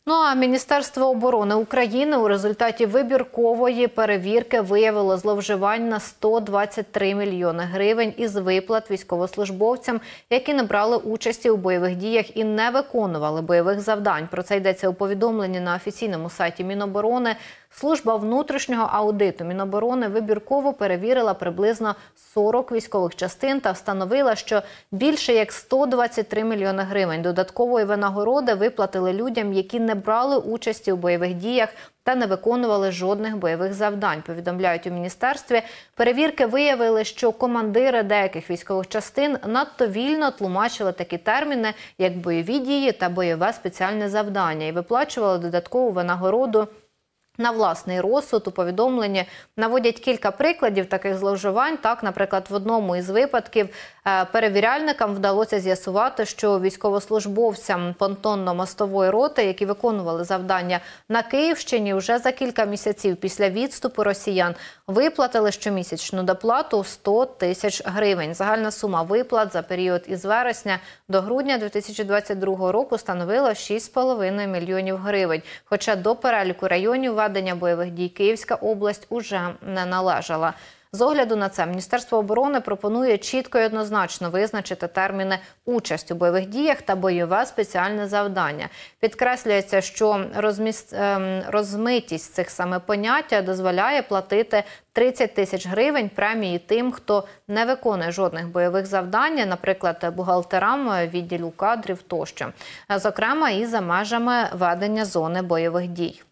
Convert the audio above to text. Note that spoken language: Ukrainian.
Ну а Міністерство оборони України у результаті вибіркової перевірки виявило зловживань на 123 мільйони гривень із виплат військовослужбовцям, які не брали участі у бойових діях і не виконували бойових завдань. Про це йдеться у повідомленні на офіційному сайті Міноборони. Служба внутрішнього аудиту Міноборони вибірково перевірила приблизно 40 військових частин та встановила, що більше як 123 мільйони гривень додаткової винагороди виплатили людям, які не брали участі у бойових діях та не виконували жодних бойових завдань, повідомляють у міністерстві. Перевірки виявили, що командири деяких військових частин надто вільно тлумачили такі терміни, як бойові дії та бойове спеціальне завдання, і виплачували додаткову винагороду на власний розсуд. У повідомленні наводять кілька прикладів таких зловживань. Так, наприклад, в одному із випадків перевіряльникам вдалося з'ясувати, що військовослужбовцям понтонно-мостової роти, які виконували завдання на Київщині, вже за кілька місяців після відступу росіян виплатили щомісячну доплату 100 тисяч гривень. Загальна сума виплат за період із вересня до грудня 2022 року становила 6,5 мільйонів гривень. Хоча до переліку районів ведення бойових дій Київська область уже не належала. З огляду на це Міністерство оборони пропонує чітко і однозначно визначити терміни «участь у бойових діях» та «бойове спеціальне завдання». Підкреслюється, що розмитість цих саме поняття дозволяє платити 30 тисяч гривень премії тим, хто не виконує жодних бойових завдань, наприклад, бухгалтерам, відділу кадрів тощо. Зокрема, і за межами ведення зони бойових дій.